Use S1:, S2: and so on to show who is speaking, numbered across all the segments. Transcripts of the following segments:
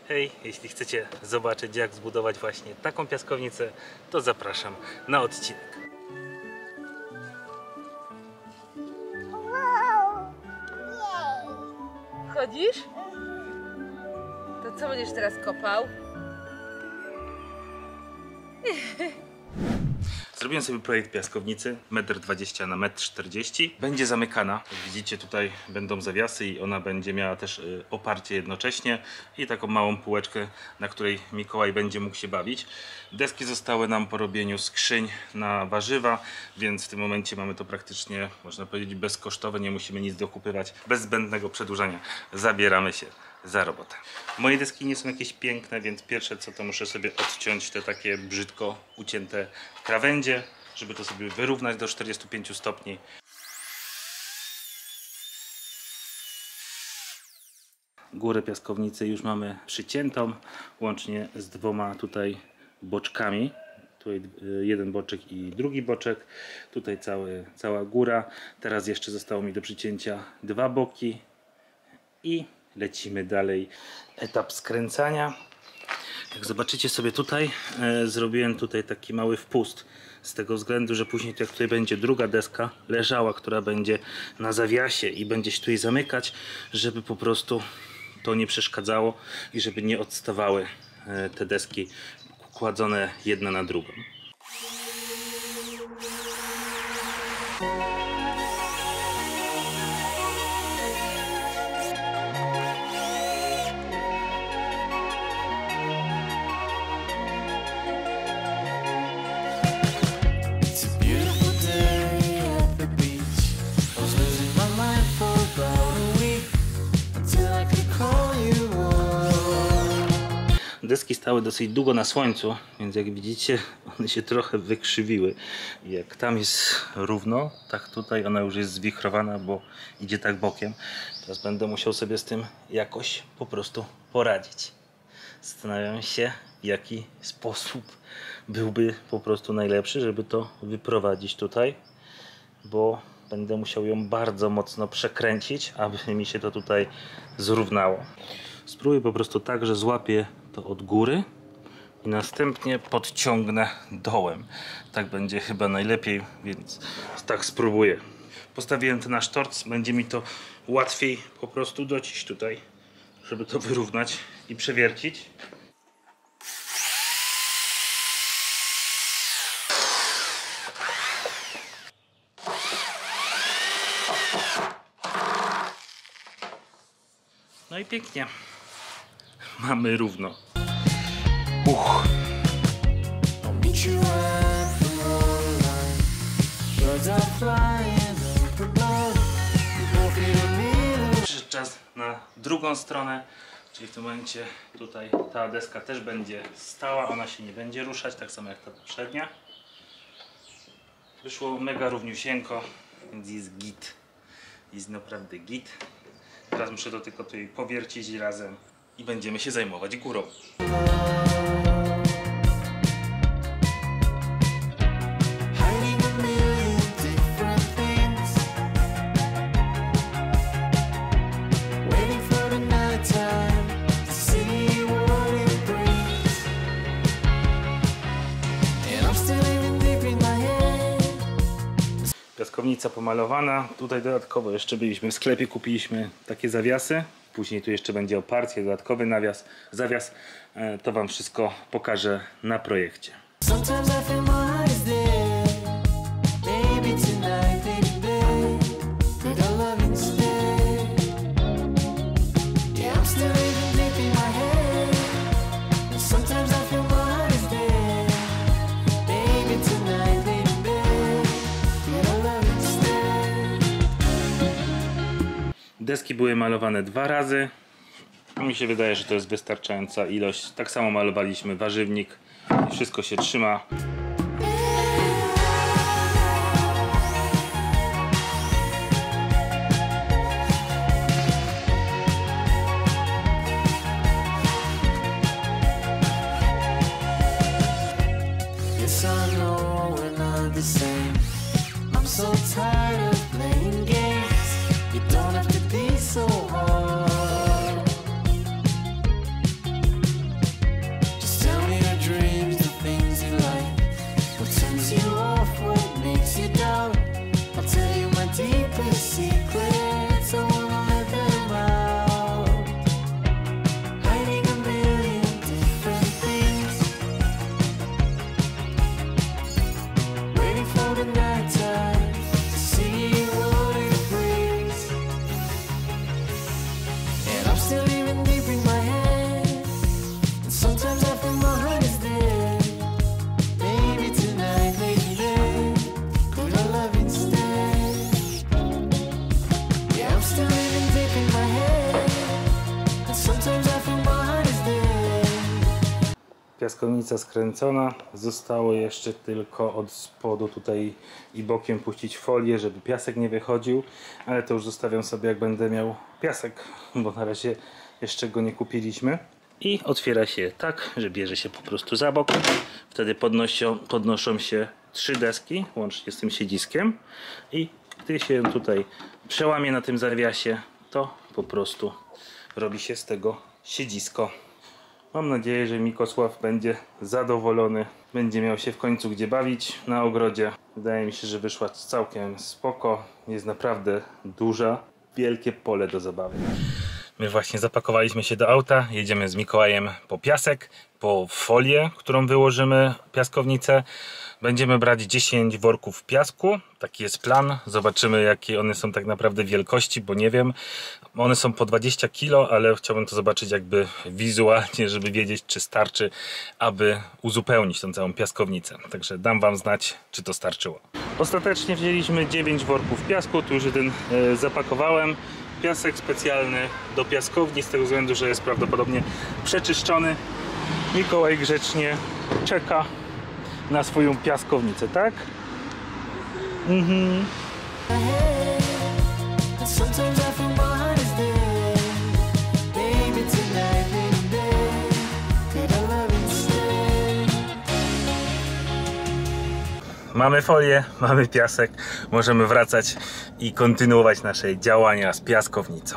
S1: Hej, jeśli chcecie zobaczyć, jak zbudować właśnie taką piaskownicę, to zapraszam na odcinek.
S2: Chodzisz? To co będziesz teraz kopał?
S1: Zrobiłem sobie projekt piaskownicy 1,20 m na 1,40 m. Będzie zamykana. Jak widzicie, tutaj będą zawiasy i ona będzie miała też oparcie jednocześnie i taką małą półeczkę, na której Mikołaj będzie mógł się bawić. Deski zostały nam po robieniu skrzyń na warzywa, więc w tym momencie mamy to praktycznie, można powiedzieć, bezkosztowe. Nie musimy nic dokupywać, bez zbędnego przedłużania. Zabieramy się za robotę. Moje deski nie są jakieś piękne, więc pierwsze co, to muszę sobie odciąć te takie brzydko ucięte krawędzie, żeby to sobie wyrównać do 45 stopni. Górę piaskownicy już mamy przyciętą, łącznie z dwoma tutaj boczkami. Tutaj jeden boczek i drugi boczek. Tutaj cała góra. Teraz jeszcze zostało mi do przycięcia dwa boki i lecimy dalej. Etap skręcania. Jak zobaczycie sobie tutaj, zrobiłem tutaj taki mały wpust. Z tego względu, że później jak tutaj będzie druga deska leżała, która będzie na zawiasie i będzie się tutaj zamykać, żeby po prostu to nie przeszkadzało i żeby nie odstawały te deski kładzone jedna na drugą. Deski stały dosyć długo na słońcu, więc jak widzicie, one się trochę wykrzywiły. Jak tam jest równo, tak tutaj ona już jest zwichrowana, bo idzie tak bokiem. Teraz będę musiał sobie z tym jakoś po prostu poradzić. Zastanawiam się, w jaki sposób byłby po prostu najlepszy, żeby to wyprowadzić tutaj, bo będę musiał ją bardzo mocno przekręcić, aby mi się to tutaj zrównało. Spróbuję po prostu tak, że złapię to od góry i następnie podciągnę dołem. Tak będzie chyba najlepiej, więc tak spróbuję. Postawiłem to na sztorc, będzie mi to łatwiej po prostu dociść tutaj, żeby to wyrównać i przewiercić. No i pięknie. Mamy równo. Przyszedł czas na drugą stronę, czyli w tym momencie tutaj ta deska też będzie stała, ona się nie będzie ruszać, tak samo jak ta poprzednia. Wyszło mega równiusieńko, więc jest git. Jest naprawdę git. Teraz muszę to tylko tutaj powiercić razem i będziemy się zajmować górą. Piaskownica pomalowana. Tutaj dodatkowo jeszcze byliśmy w sklepie, kupiliśmy takie zawiasy. Później tu jeszcze będzie oparcie, dodatkowy zawias. To wam wszystko pokażę na projekcie. Deski były malowane 2 razy. Mi się wydaje, że to jest wystarczająca ilość. Tak samo malowaliśmy warzywnik. Wszystko się trzyma. Piaskownica skręcona. Zostało jeszcze tylko od spodu tutaj i bokiem puścić folię, żeby piasek nie wychodził. Ale to już zostawiam sobie, jak będę miał piasek, bo na razie jeszcze go nie kupiliśmy. I otwiera się tak, że bierze się po prostu za bok. Wtedy podnoszą się 3 deski, łącznie z tym siedziskiem. I gdy się tutaj przełamie na tym zawiasie, to po prostu robi się z tego siedzisko. Mam nadzieję, że Mikosław będzie zadowolony. Będzie miał się w końcu gdzie bawić na ogrodzie. Wydaje mi się, że wyszła całkiem spoko. Jest naprawdę duża. Wielkie pole do zabawy. My właśnie zapakowaliśmy się do auta. Jedziemy z Mikołajem po piasek, po folię, którą wyłożymy piaskownicę. Będziemy brać 10 worków piasku. Taki jest plan. Zobaczymy, jakie one są tak naprawdę wielkości, bo nie wiem. One są po 20 kg, ale chciałbym to zobaczyć jakby wizualnie, żeby wiedzieć, czy starczy, aby uzupełnić tą całą piaskownicę. Także dam wam znać, czy to starczyło. Ostatecznie wzięliśmy 9 worków piasku. Tu już jeden zapakowałem. Piasek specjalny do piaskowni, z tego względu, że jest prawdopodobnie przeczyszczony. Mikołaj grzecznie czeka na swoją piaskownicę, tak? Mhm. Mamy folię, mamy piasek, możemy wracać i kontynuować nasze działania z piaskownicą.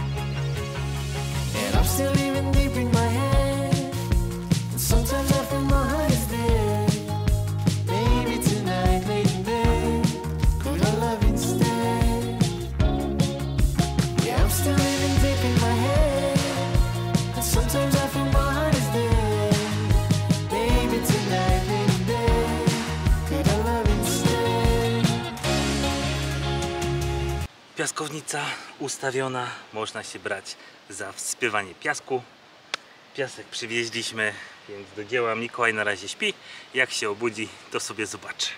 S1: Piaskownica ustawiona, można się brać za wsypywanie piasku. Piasek przywieźliśmy, więc do dzieła. Mikołaj na razie śpi. Jak się obudzi, to sobie zobaczy.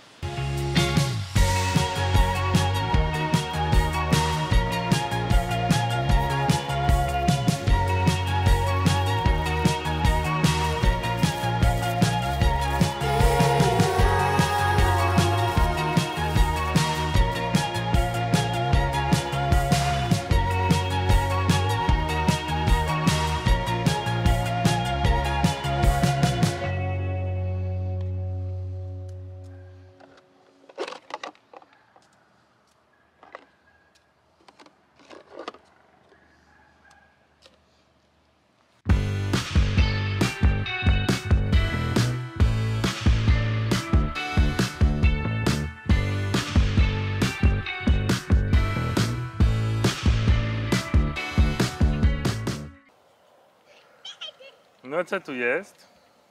S1: No co tu jest?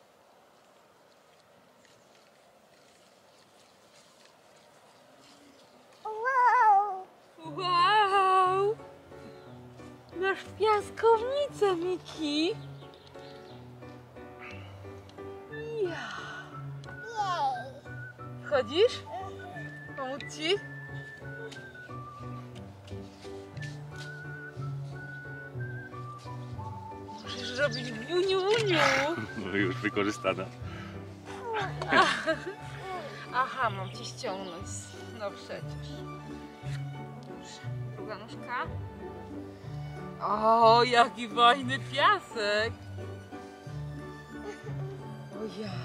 S2: Wow! Masz piaskownicę, Miki. Ja. Wchodzisz? Pomóc ci? Musisz robić uniu.
S1: No już wykorzystana.
S2: Aha, mam ci ściągnąć. No przecież. Druga nóżka. O, jaki fajny piasek. O ja.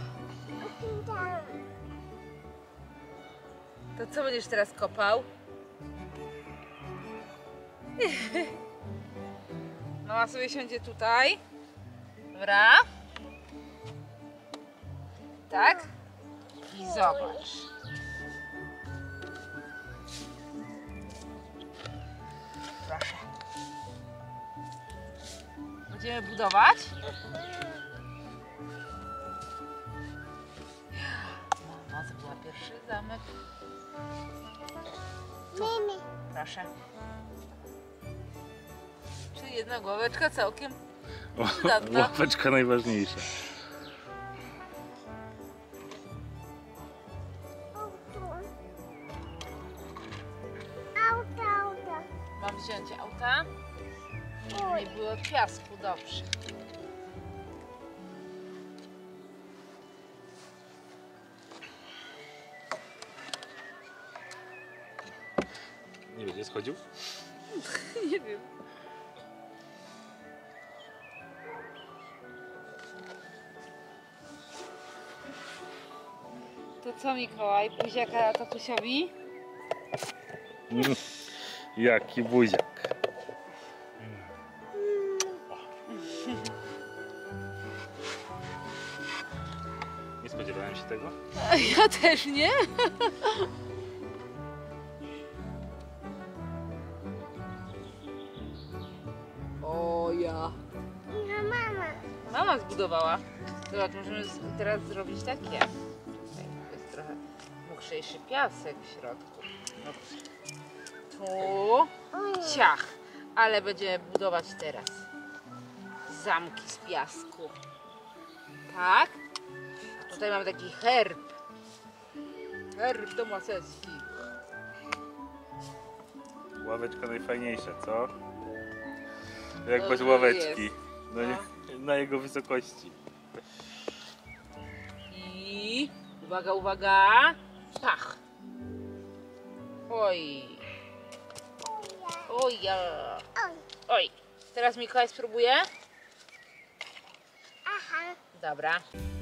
S2: To co będziesz teraz kopał? Mama sobie siądzie tutaj. Dobra. Tak? I zobacz. Proszę. Będziemy budować? Mama zrobiła pierwszy zamek. Tu. Proszę. Czyli jedna głoweczka całkiem przydatna.
S1: Łapeczka najważniejsza. Mam wziąć auta? Nie było piasku, dobrze. schodził?
S2: Nie wiem. To co, Mikołaj? Buziaka tatusiowi?
S1: Jaki buziak. Nie spodziewałem się tego.
S2: Ja też nie. O ja. Mama zbudowała. Zobacz, możemy teraz zrobić takie. Tutaj jest trochę mokrzejszy piasek w środku. Dobrze. Tu ciach. Ale będziemy budować teraz zamki z piasku. Tak? A tutaj mamy taki herb. Herb Tomasewski.
S1: Ławeczka najfajniejsza, co? Jak bez
S2: Dobrze
S1: ławeczki.
S2: jest.
S1: No, na jego wysokości.
S2: I uwaga, uwaga. Pach. Oj. Oj, ja. Oj. Teraz Mikołaj spróbuje. Dobra.